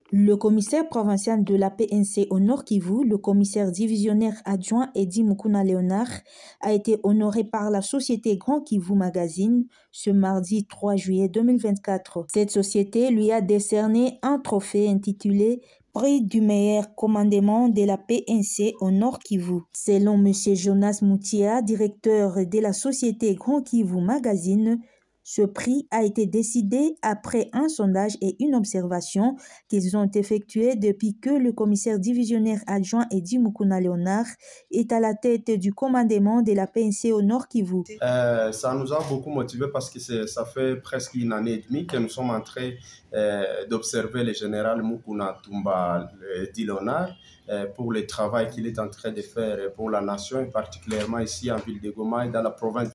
Le commissaire provincial de la PNC au Nord Kivu, le commissaire divisionnaire adjoint Eddy Mukuna Léonard, a été honoré par la société Grand Kivu Magazine ce mardi 3 juillet 2024. Cette société lui a décerné un trophée intitulé Prix du meilleur commandement de la PNC au Nord Kivu. Selon M. Jonas Moutia, directeur de la société Grand Kivu Magazine, ce prix a été décidé après un sondage et une observation qu'ils ont effectué depuis que le commissaire divisionnaire adjoint Eddy Mukuna Léonard est à la tête du commandement de la PNC au Nord Kivu. Ça nous a beaucoup motivés parce que ça fait presque une année et demie que nous sommes en train d'observer le général Mukuna Tumba Eddy Léonard pour le travail qu'il est en train de faire pour la nation, et particulièrement ici en ville de Goma et dans la province.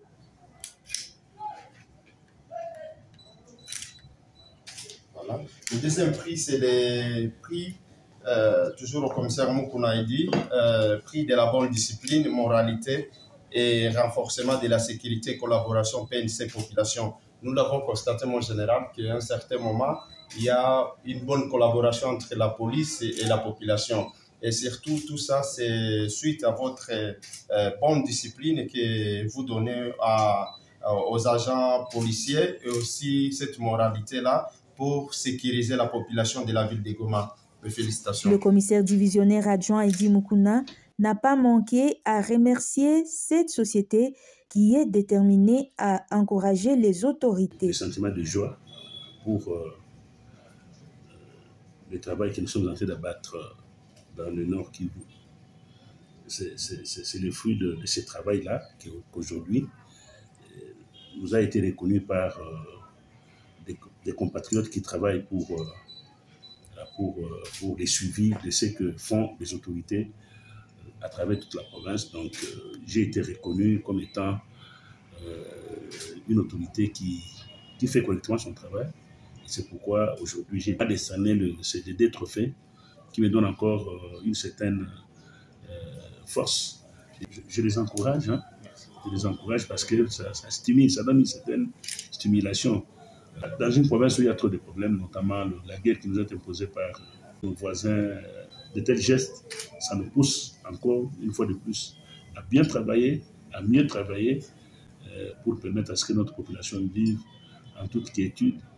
Voilà. Le deuxième prix, c'est le prix, toujours au commissaire Mukuna Eddy, prix de la bonne discipline, moralité et renforcement de la sécurité, collaboration PNC population. Nous l'avons constaté, mon général, qu'à un certain moment, il y a une bonne collaboration entre la police et la population. Et surtout, tout ça, c'est suite à votre bonne discipline que vous donnez aux agents policiers et aussi cette moralité-là pour sécuriser la population de la ville de Goma. Félicitations. Le commissaire divisionnaire adjoint Eddy Mukuna n'a pas manqué à remercier cette société qui est déterminée à encourager les autorités. Le sentiment de joie pour le travail que nous sommes en train d'abattre dans le Nord Kivu. C'est le fruit de ce travail-là qu'aujourd'hui nous a été reconnu par des compatriotes qui travaillent pour les suivis de ce que font les autorités à travers toute la province. Donc, j'ai été reconnu comme étant une autorité qui fait correctement son travail. C'est pourquoi aujourd'hui, j'ai décerné ces deux trophées qui me donnent encore une certaine force. Je les encourage, hein. Je les encourage parce que ça stimule, ça donne une certaine stimulation. Dans une province où il y a trop de problèmes, notamment la guerre qui nous est imposée par nos voisins, de tels gestes, ça nous pousse encore une fois de plus à bien travailler, à mieux travailler pour permettre à ce que notre population vive en toute quiétude